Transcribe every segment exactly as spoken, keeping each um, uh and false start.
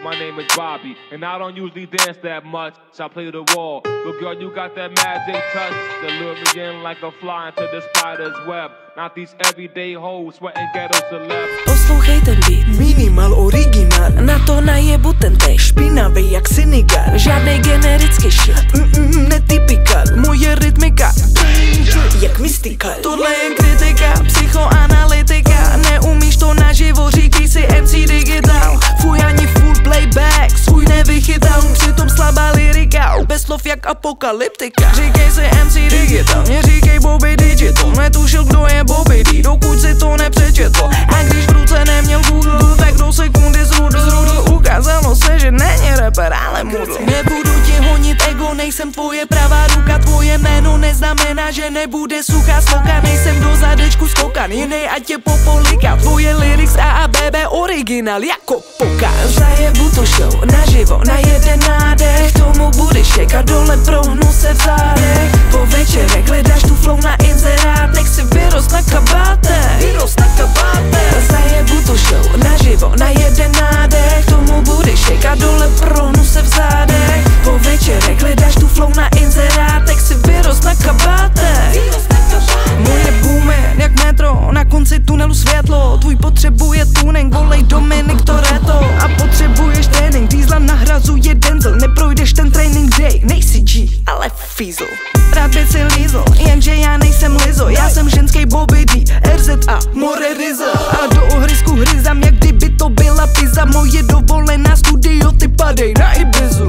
my name is Bobby, and I don't usually dance that much, so I play the wall. But girl, you got that magic touch that lure me in like a fly into the spider's web. Not these everyday hoes sweating ghetto celeb. Poslouchej ten beat, minimal originál, na to najebu ten tej, špinavej jak Senegal, žádnej generický shit, mm -mm, netypical, moje rytmika jak mystikal. Tohle je kritika, psychoanalytika, neumíš to naživo, říkej si M C Digital. Fuj ani full playback, svůj nevychytal, přitom slabá lyrika, bez slov jak apokalyptika. Říkej si M C Digital, neříkej Bobby Digital, netušil kdo je Bobby D, dokud si to nepřečetl. A když v ruce neměl Google, tak do sekundy zrudl, zrudl. Ukázalo se, že není rapper, ale mudl. Nebudu ti honit ego, nejsem tvoje pravá ruka, tvoje jméno neznamená, že nebude suchá sloka. Nejsem do zadečku skokan, jinej ať tě popolika. Tvoje lyrics A a B B originál jako pokáž. Zajebu to show naživo na jeden nádech, tomu budeš čekat dole, prohnu se v zádech. Po večerech hledáš tu flow na inzerátech, si vyrost na kabátech, vyrost na kabátech. Zajebu to show naživo na jeden nádech, tomu budeš čekat dole, prohnu se v zádech. Po večerech hledáš tu flow na inzerátech, si vyrost na kabátech. Moje boomer jak metro, na konci tunelu světlo. Tvůj potřebuje tuning, volej Dominik Toretto. A potřebuješ trénink, Diesla nahrazuje Denzel. Neprojdeš ten training day, nejsi G, ale fízl. Rád by si lízl, jenže já nejsem Lizo. Já jsem ženský Bobby D, R Z A, more Rizzo. A do ohrysku hryzám, jak kdyby to byla pizza. Moje dovolená studio, ty padej na Ibizu.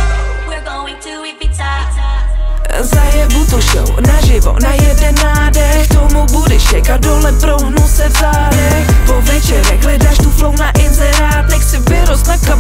Zajebu to show naživo na jeden nádech, tomu budeš čekat dole, prohnu se v zádech. Po večerech hledáš tu flow na inzerátech, si vyrost na kabátech.